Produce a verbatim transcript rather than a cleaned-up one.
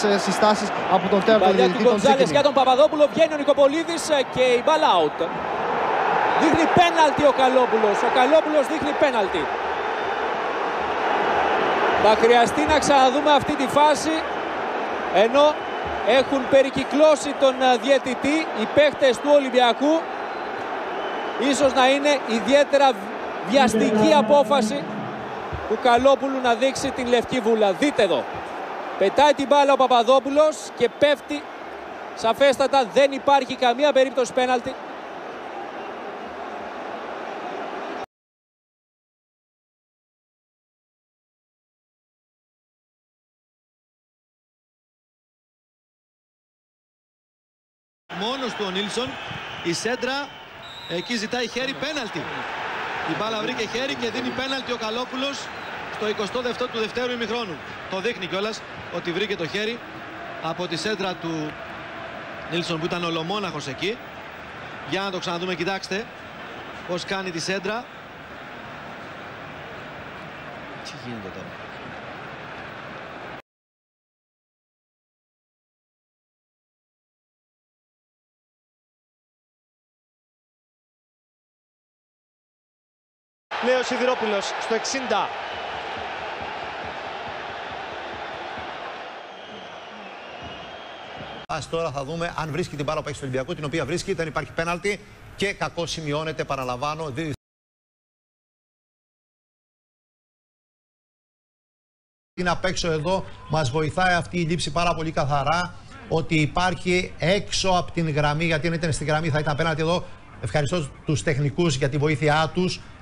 συστάσεις από τον τέταρτο διαιτητή. Του Γκοντζάλες για τον Παπαδόπουλο, βγαίνει ο Νικοπολίδης και η μπάλα out. Δείχνει πέναλτι ο Καλόπουλος. Ο Καλόπουλος δείχνει πέναλτι. Θα χρειαστεί να ξαναδούμε αυτή τη φάση, ενώ έχουν περικυκλώσει τον διαιτητή οι παίχτες του Ολυμπιακού. Ίσως να είναι ιδιαίτερα βιαστική απόφαση του Καλόπουλου να δείξει την λευκή βούλα. Δείτε εδώ. Πετάει την μπάλα ο Παπαδόπουλος και πέφτει. Σαφέστατα δεν υπάρχει καμία περίπτωση πέναλτι. Μόνος του ο Νίλσον, η σέντρα, εκεί ζητάει χέρι, πέναλτι. Η μπάλα βρήκε χέρι και δίνει πέναλτι ο Καλόπουλος στο εικοστό δεύτερο του δευτέρου ημιχρόνου. Το δείχνει κιόλας ότι βρήκε το χέρι από τη σέντρα του Νίλσον που ήταν ολομόναχος εκεί. Για να το ξαναδούμε, κοιτάξτε πώς κάνει τη σέντρα. Τι γίνεται τώρα. Λέει ο Σιδηρόπουλος στο εξήντα. Ας τώρα θα δούμε αν βρίσκει την μπάλα που έχει στο Ολυμπιακό, την οποία βρίσκει, δεν υπάρχει πέναλτι και κακό σημειώνεται, παραλαμβάνω. Είναι απ' έξω εδώ, μας βοηθάει αυτή η λήψη πάρα πολύ καθαρά ότι υπάρχει έξω από την γραμμή, γιατί αν ήταν στη γραμμή θα ήταν πέναλτι εδώ. Ευχαριστώ τους τεχνικούς για τη βοήθειά τους.